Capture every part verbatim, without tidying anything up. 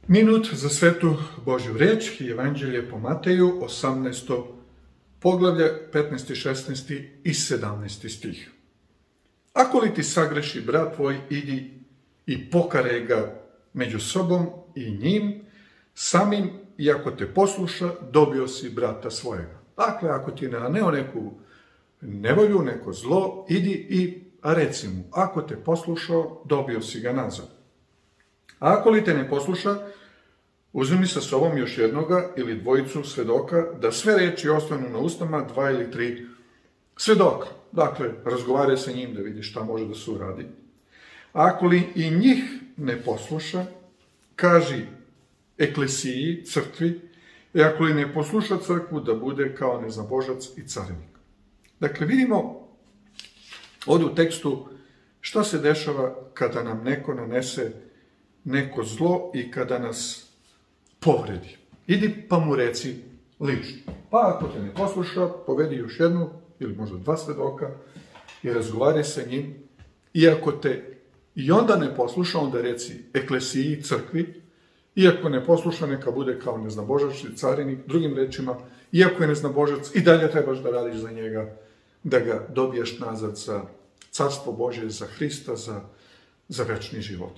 Minut za svetu Božju reč i Evanđelje po Mateju, osamnaesto poglavlje, petnaesti, šesnaesti i sedamnaesti stih. Ako li ti sagreši brat tvoj, idi i pokarej ga među sobom i njim, samim, i ako te posluša, dobio si brata svojega. Dakle, ako ti je naneo neku nevolju, neko zlo, idi i reci mu, ako te poslušao, dobio si ga nazad. A ako li te ne posluša, uzmi sa sobom još jednoga ili dvojicu svedoka, da sve reči ostanu na ustama dva ili tri svedoka. Dakle, razgovaraj sa njim da vidi šta može da se uradi. A ako li i njih ne posluša, kaži eklesiji, crkvi, i ako li ne posluša crkvu, da bude kao neznabožac i carinik. Dakle, vidimo ovdje u tekstu šta se dešava kada nam neko nanese neko zlo i kada nas povredi. Idi pa mu reci lično. Pa ako te ne posluša, povedi još jednu ili možda dva svedoka i razgovaraj sa njim. I ako te i onda ne posluša, onda reci eklesiji, crkvi. Iako ne posluša, neka bude kao neznabožac i carinik. Drugim rečima, iako je neznabožac, i dalje trebaš da radiš za njega, da ga dobiješ nazad za carstvo Božje, za Hrista, za, za večni život.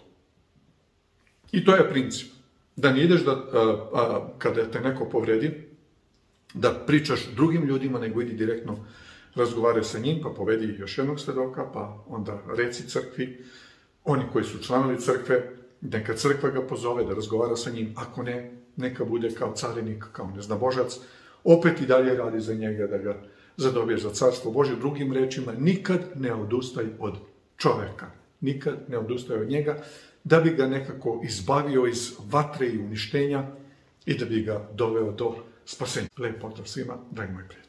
I to je princip. Da ne ideš da, a, a, kada te neko povredi, da pričaš drugim ljudima, nego idi direktno razgovaraj sa njim, pa povedi još jednog svedoka, pa onda reci crkvi, oni koji su članovi crkve, neka crkva ga pozove da razgovara sa njim, ako ne, neka bude kao carinik, kao neznabožac, opet i dalje radi za njega da ga zadobije za carstvo Božje. Drugim rečima, nikad ne odustaj od čoveka, nikad ne odustaj od njega, da bi ga nekako izbavio iz vatre i uništenja i da bi ga doveo do spasenja. Lep pozdrav svima, dragi moji prijatelji.